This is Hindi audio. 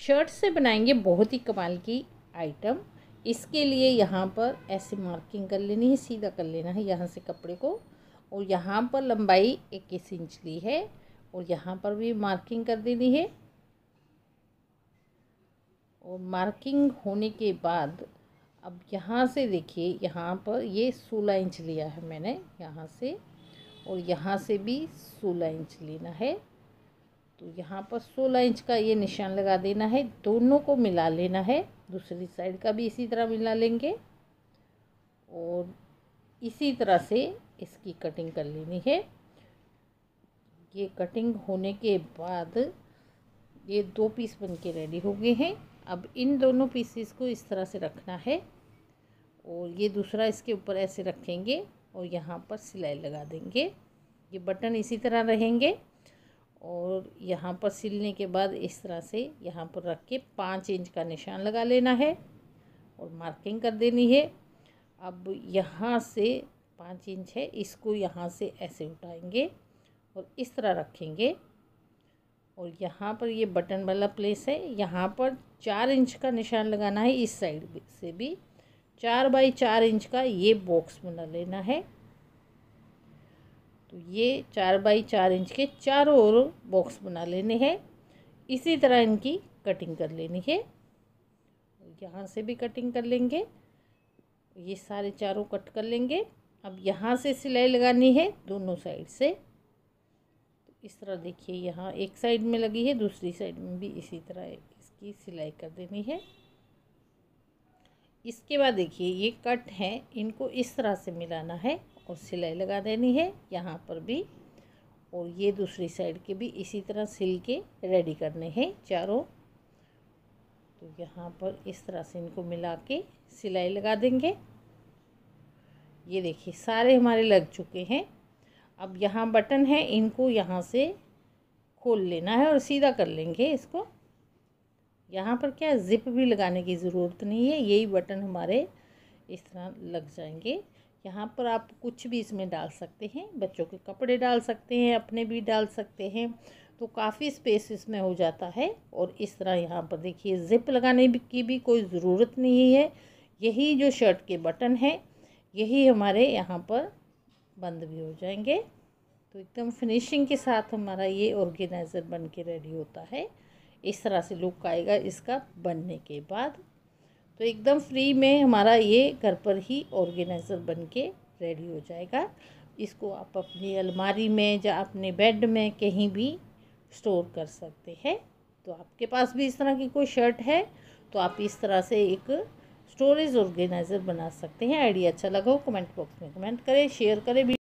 शर्ट से बनाएंगे बहुत ही कमाल की आइटम। इसके लिए यहाँ पर ऐसे मार्किंग कर लेनी है, सीधा कर लेना है यहाँ से कपड़े को, और यहाँ पर लंबाई 21 इंच ली है और यहाँ पर भी मार्किंग कर देनी है। और मार्किंग होने के बाद अब यहाँ से देखिए, यहाँ पर ये 16 इंच लिया है मैंने यहाँ से, और यहाँ से भी 16 इंच लेना है। तो यहाँ पर 16 इंच का ये निशान लगा देना है, दोनों को मिला लेना है। दूसरी साइड का भी इसी तरह मिला लेंगे और इसी तरह से इसकी कटिंग कर लेनी है। ये कटिंग होने के बाद ये 2 पीस बन के रेडी हो गए हैं। अब इन दोनों पीसेस को इस तरह से रखना है और ये दूसरा इसके ऊपर ऐसे रखेंगे और यहाँ पर सिलाई लगा देंगे। ये बटन इसी तरह रहेंगे और यहाँ पर सिलने के बाद इस तरह से यहाँ पर रख के 5 इंच का निशान लगा लेना है और मार्किंग कर देनी है। अब यहाँ से 5 इंच है, इसको यहाँ से ऐसे उठाएंगे और इस तरह रखेंगे। और यहाँ पर ये बटन वाला प्लेस है, यहाँ पर 4 इंच का निशान लगाना है। इस साइड से भी 4 बाई 4 इंच का ये बॉक्स बना लेना है। तो ये 4 बाई 4 इंच के चारों ओर बॉक्स बना लेने हैं। इसी तरह इनकी कटिंग कर लेनी है। यहाँ से भी कटिंग कर लेंगे, ये सारे चारों कट कर लेंगे। अब यहाँ से सिलाई लगानी है दोनों साइड से। तो इस तरह देखिए, यहाँ एक साइड में लगी है, दूसरी साइड में भी इसी तरह इसकी सिलाई कर देनी है। इसके बाद देखिए ये कट हैं, इनको इस तरह से मिलाना है और सिलाई लगा देनी है यहाँ पर भी। और ये दूसरी साइड के भी इसी तरह सिल के रेडी करने हैं चारों। तो यहाँ पर इस तरह से इनको मिला के सिलाई लगा देंगे। ये देखिए सारे हमारे लग चुके हैं। अब यहाँ बटन है, इनको यहाँ से खोल लेना है और सीधा कर लेंगे इसको। यहाँ पर क्या ज़िप भी लगाने की ज़रूरत नहीं है, यही बटन हमारे इस तरह लग जाएंगे। यहाँ पर आप कुछ भी इसमें डाल सकते हैं, बच्चों के कपड़े डाल सकते हैं, अपने भी डाल सकते हैं, तो काफ़ी स्पेस इसमें हो जाता है। और इस तरह यहाँ पर देखिए ज़िप लगाने की भी कोई ज़रूरत नहीं है। यही जो शर्ट के बटन है यही हमारे यहाँ पर बंद भी हो जाएंगे। तो एकदम फिनिशिंग के साथ हमारा ये ऑर्गेनाइज़र बन के रेडी होता है। इस तरह से लुक आएगा इसका बनने के बाद। तो एकदम फ्री में हमारा ये घर पर ही ऑर्गेनाइज़र बन के रेडी हो जाएगा। इसको आप अपनी अलमारी में या अपने बेड में कहीं भी स्टोर कर सकते हैं। तो आपके पास भी इस तरह की कोई शर्ट है तो आप इस तरह से एक स्टोरेज ऑर्गेनाइज़र बना सकते हैं। आइडिया अच्छा लगा हो कमेंट बॉक्स में कमेंट करें, शेयर करें।